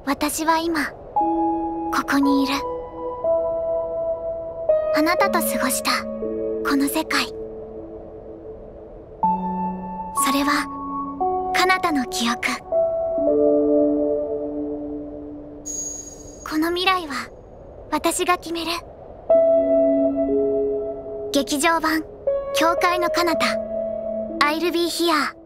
私は今ここにいる。あなたと過ごしたこの世界、それは彼方の記憶。この未来は私が決める。劇場版教会の彼方 I'll be here。